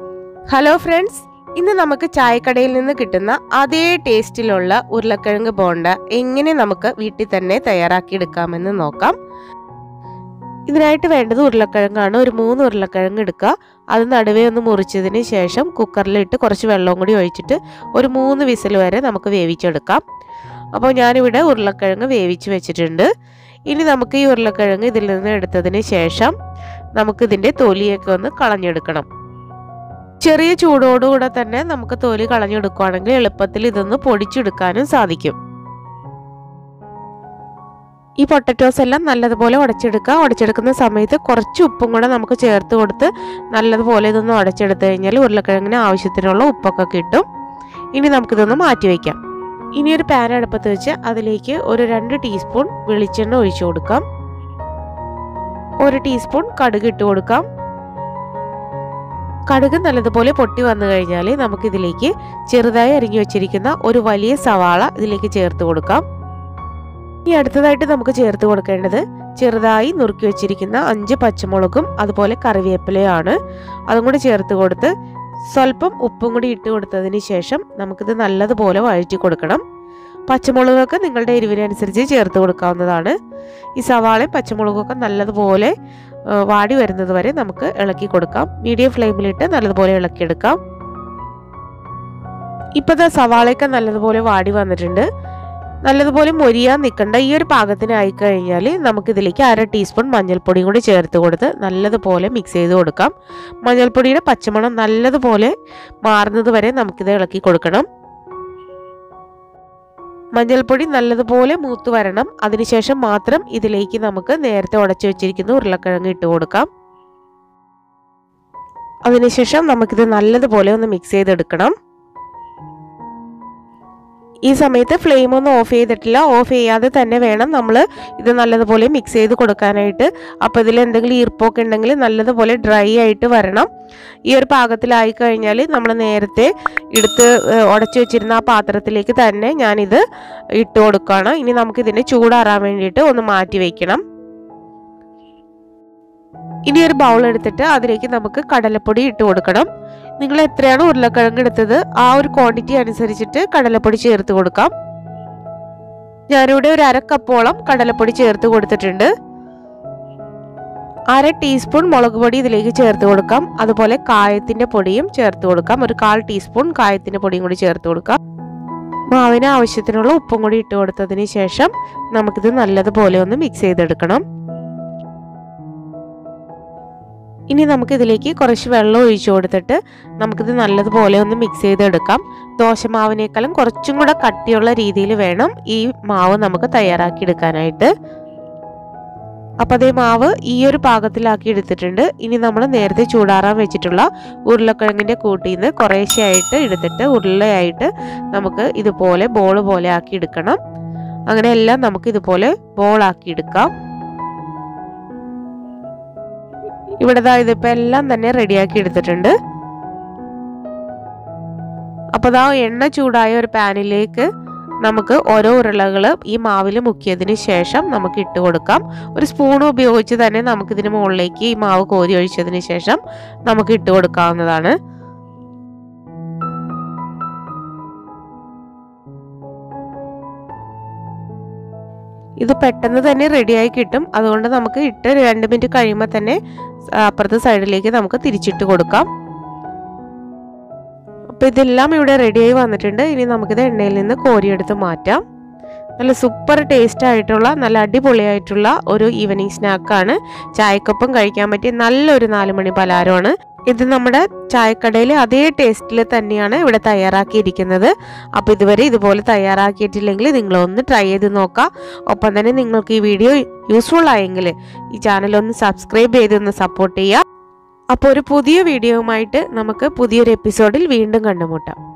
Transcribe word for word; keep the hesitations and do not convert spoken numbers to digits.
Hello friends, ഇന്ന് നമുക്ക് ചായക്കടയിൽ നിന്ന് കിട്ടുന്ന അതേ ടേസ്റ്റിലുള്ള ഉരുളക്കിഴങ്ങ് ബോണ്ട എങ്ങനെ നമുക്ക് വീട്ടിൽ തന്നെ തയ്യാറാക്കി എടുക്കാമെന്ന് നോക്കാം. ഇതിനായിട്ട് വേണ്ടത് ഉരുളക്കിഴങ്ങാണ്. ഒരു മൂന്ന് ഉരുളക്കിഴങ്ങ് എടുക്കുക. അത് നടുവേ ഒന്ന് മുറിച്ചതിന് ശേഷം കുക്കറിലിട്ട് കുറച്ച് വെള്ളവും കൂടി ഒഴിച്ചിട്ട് ഒരു മൂന്ന് വിസിൽ വരെ നമുക്ക് വേവിച്ചെടുക്കാം. അപ്പോൾ ഞാനിവിടെ ഉരുളക്കിഴങ്ങ് വേവിച്ച് വെച്ചിട്ടുണ്ട്. ഇനി നമുക്ക് ഈ ഉരുളക്കിഴങ്ങ് ഇതിൽ നിന്ന് എടുത്തതിന് ശേഷം നമുക്കിതിൻ്റെ തൊലിയൊക്കെ ഒന്ന് കളഞ്ഞെടുക്കണം. ചെറിയ ചൂടോടുകൂടെ തന്നെ നമുക്ക് തൊലി കളഞ്ഞെടുക്കുകയാണെങ്കിൽ എളുപ്പത്തിൽ ഇതൊന്ന് പൊടിച്ചെടുക്കാനും സാധിക്കും. ഈ പൊട്ടറ്റോസ് എല്ലാം നല്ലതുപോലെ ഉടച്ചെടുക്കുക. ഉടച്ചെടുക്കുന്ന സമയത്ത് കുറച്ച് ഉപ്പും കൂടെ നമുക്ക് ചേർത്ത് കൊടുത്ത് നല്ലതുപോലെ ഇതൊന്ന് ഉടച്ചെടുത്ത് കഴിഞ്ഞാൽ ഉരുളക്കിഴങ്ങിന് ആവശ്യത്തിനുള്ള ഉപ്പൊക്കെ കിട്ടും. ഇനി നമുക്കിതൊന്ന് മാറ്റി വയ്ക്കാം. ഇനി ഒരു പാൻ അടുപ്പത്ത് വെച്ച് അതിലേക്ക് ഒരു രണ്ട് ടീസ്പൂൺ വെളിച്ചെണ്ണ ഒഴിച്ചു കൊടുക്കാം. ഒരു ടീസ്പൂൺ കടുക് ഇട്ട് കൊടുക്കാം. കടുക് നല്ലതുപോലെ പൊട്ടി വന്നു കഴിഞ്ഞാൽ നമുക്കിതിലേക്ക് ചെറുതായി അരിഞ്ഞു വെച്ചിരിക്കുന്ന ഒരു വലിയ സവാള ഇതിലേക്ക് ചേർത്ത് കൊടുക്കാം. ഇനി അടുത്തതായിട്ട് നമുക്ക് ചേർത്ത് കൊടുക്കേണ്ടത് ചെറുതായി നുറുക്കി വെച്ചിരിക്കുന്ന അഞ്ച് പച്ചമുളകും അതുപോലെ കറിവേപ്പിലയാണ്. അതും കൂടി ചേർത്ത് കൊടുത്ത് സ്വല്പം ഉപ്പും കൂടി ഇട്ട് കൊടുത്തതിന് ശേഷം നമുക്കിത് നല്ലതുപോലെ വഴറ്റി കൊടുക്കണം. പച്ചമുളകൊക്കെ നിങ്ങളുടെ എരിവിനനുസരിച്ച് ചേർത്ത് കൊടുക്കാവുന്നതാണ്. ഈ സവാളയും പച്ചമുളകൊക്കെ നല്ലതുപോലെ വാടി വരുന്നത് വരെ നമുക്ക് ഇളക്കി കൊടുക്കാം. മീഡിയം ഫ്ലെയിമിലിട്ട് നല്ലതുപോലെ ഇളക്കിയെടുക്കാം. ഇപ്പോഴത്തെ സവാളയൊക്കെ നല്ലതുപോലെ വാടി വന്നിട്ടുണ്ട്. നല്ലതുപോലെ മൊരിയാൻ നിൽക്കേണ്ട ഈ ഒരു പാകത്തിനായി കഴിഞ്ഞാൽ നമുക്കിതിലേക്ക് അര ടീസ്പൂൺ മഞ്ഞൾപ്പൊടിയും കൂടി ചേർത്ത് കൊടുത്ത് നല്ലതുപോലെ മിക്സ് ചെയ്ത് കൊടുക്കാം. മഞ്ഞൾപ്പൊടിയുടെ പച്ചമണം നല്ലതുപോലെ മാറുന്നത് വരെ നമുക്കിത് ഇളക്കി കൊടുക്കണം. മഞ്ഞൾപ്പൊടി നല്ലതുപോലെ മൂത്ത് വരണം. അതിനുശേഷം മാത്രം ഇതിലേക്ക് നമുക്ക് നേരത്തെ ഉടച്ചു വെച്ചിരിക്കുന്ന ഉരുളക്കിഴങ്ങ് ഇട്ട് കൊടുക്കാം. അതിനുശേഷം നമുക്കിത് നല്ലതുപോലെ ഒന്ന് മിക്സ് ചെയ്തെടുക്കണം. ഈ സമയത്ത് ഫ്ലെയിം ഒന്നും ഓഫ് ചെയ്തിട്ടില്ല. ഓഫ് ചെയ്യാതെ തന്നെ വേണം നമ്മൾ ഇത് നല്ലതുപോലെ മിക്സ് ചെയ്ത് കൊടുക്കാനായിട്ട്. അപ്പോൾ ഇതിൽ എന്തെങ്കിലും ഈർപ്പൊക്കെ ഉണ്ടെങ്കിൽ നല്ലതുപോലെ ഡ്രൈ ആയിട്ട് വരണം. ഈ ഒരു പാകത്തിലായി കഴിഞ്ഞാൽ നമ്മൾ നേരത്തെ എടുത്ത് ഉടച്ചു വെച്ചിരുന്ന ആ പാത്രത്തിലേക്ക് തന്നെ ഞാനിത് ഇട്ട് കൊടുക്കുകയാണ്. ഇനി നമുക്കിതിനെ ചൂടാറാൻ വേണ്ടിയിട്ട് ഒന്ന് മാറ്റി വയ്ക്കണം. ഇനി ഒരു ബൗൾ എടുത്തിട്ട് അതിലേക്ക് നമുക്ക് കടലപ്പൊടി ഇട്ട് കൊടുക്കണം. നിങ്ങൾ എത്രയാണ് ഉരുളക്കിഴങ്ങ് എടുത്തത് ആ ഒരു ക്വാണ്ടിറ്റി അനുസരിച്ചിട്ട് കടലപ്പൊടി ചേർത്ത് കൊടുക്കാം. ഞാനിവിടെ ഒരു അര കപ്പോളം കടലപ്പൊടി ചേർത്ത് കൊടുത്തിട്ടുണ്ട്. അര ടീസ്പൂൺ മുളക് പൊടി ഇതിലേക്ക് ചേർത്ത് കൊടുക്കാം. അതുപോലെ കായത്തിന്റെ പൊടിയും ചേർത്ത് കൊടുക്കാം. ഒരു കാൽ ടീസ്പൂൺ കായത്തിന്റെ പൊടിയും കൂടി ചേർത്ത് കൊടുക്കാം. മാവിന് ആവശ്യത്തിനുള്ള ഉപ്പും കൂടി ഇട്ട് കൊടുത്തതിന് ശേഷം നമുക്കിത് നല്ലതുപോലെ ഒന്ന് മിക്സ് ചെയ്തെടുക്കണം. ഇനി നമുക്കിതിലേക്ക് കുറച്ച് വെള്ളം ഒഴിച്ചു കൊടുത്തിട്ട് നമുക്കിത് നല്ലതുപോലെ ഒന്ന് മിക്സ് ചെയ്തെടുക്കാം. ദോശമാവിനേക്കാളും കുറച്ചും കൂടെ കട്ടിയുള്ള രീതിയിൽ വേണം ഈ മാവ് നമുക്ക് തയ്യാറാക്കി എടുക്കാനായിട്ട്. അപ്പോൾ അതേ മാവ് ഈ ഒരു പാകത്തിലാക്കി എടുത്തിട്ടുണ്ട്. ഇനി നമ്മൾ നേരത്തെ ചൂടാറാൻ വെച്ചിട്ടുള്ള ഉരുളക്കിഴങ്ങിൻ്റെ കൂട്ടിൽ നിന്ന് കുറേശ്ശെയായിട്ട് എടുത്തിട്ട് ഉരുളയായിട്ട് നമുക്ക് ഇതുപോലെ ബോൾ പോലെ ആക്കി എടുക്കണം. അങ്ങനെ എല്ലാം നമുക്ക് ഇതുപോലെ ബോളാക്കി എടുക്കാം. ഇവിടെ ദാ ഇതിപ്പോൾ എല്ലാം തന്നെ റെഡിയാക്കി എടുത്തിട്ടുണ്ട്. അപ്പോൾ ദാ എണ്ണ ചൂടായ ഒരു പാനിലേക്ക് നമുക്ക് ഓരോ ഉരുളകൾ ഈ മാവിൽ മുക്കിയതിന് ശേഷം നമുക്ക് ഇട്ട് കൊടുക്കാം. ഒരു സ്പൂൺ ഉപയോഗിച്ച് തന്നെ നമുക്കിതിന് മുകളിലേക്ക് ഈ മാവ് കോരി ഒഴിച്ചതിന് ശേഷം നമുക്ക് ഇട്ട് കൊടുക്കാവുന്നതാണ്. ഇത് പെട്ടെന്ന് തന്നെ റെഡിയായി കിട്ടും. അതുകൊണ്ട് നമുക്ക് ഇട്ട് രണ്ട് മിനിറ്റ് കഴിയുമ്പോൾ തന്നെ അപ്പുറത്തെ സൈഡിലേക്ക് നമുക്ക് തിരിച്ചിട്ട് കൊടുക്കാം. അപ്പോൾ ഇതെല്ലാം ഇവിടെ റെഡിയായി വന്നിട്ടുണ്ട്. ഇനി നമുക്കിത് എണ്ണയിൽ നിന്ന് കോരിയെടുത്ത് മാറ്റാം. നല്ല സൂപ്പർ ടേസ്റ്റ് ആയിട്ടുള്ള നല്ല അടിപൊളിയായിട്ടുള്ള ഒരു ഈവനിങ് സ്നാക്കാണ്. ചായക്കൊപ്പം കഴിക്കാൻ പറ്റിയ നല്ലൊരു നാലുമണി പലഹാരമാണ്. ഇത് നമ്മുടെ ചായക്കടയിലെ അതേ ടേസ്റ്റിൽ തന്നെയാണ് ഇവിടെ തയ്യാറാക്കിയിരിക്കുന്നത്. അപ്പോൾ ഇതുവരെ ഇതുപോലെ തയ്യാറാക്കിയിട്ടില്ലെങ്കിൽ നിങ്ങളൊന്ന് ട്രൈ ചെയ്ത് നോക്കാം. ഒപ്പം തന്നെ നിങ്ങൾക്ക് ഈ വീഡിയോ യൂസ്ഫുൾ ആയെങ്കിൽ ഈ ചാനൽ ഒന്ന് സബ്സ്ക്രൈബ് ചെയ്തൊന്ന് സപ്പോർട്ട് ചെയ്യുക. അപ്പോൾ ഒരു പുതിയ വീഡിയോയുമായിട്ട് നമുക്ക് പുതിയൊരു എപ്പിസോഡിൽ വീണ്ടും കണ്ടുമുട്ടാം.